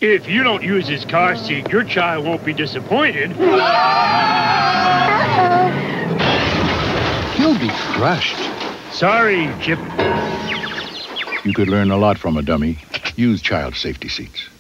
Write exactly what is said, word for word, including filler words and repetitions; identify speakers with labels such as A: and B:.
A: If you don't use his car seat, your child won't be disappointed.
B: Uh-oh.
C: He'll be crushed.
A: Sorry, Chip.
B: You could learn a lot from a dummy. Use child safety seats.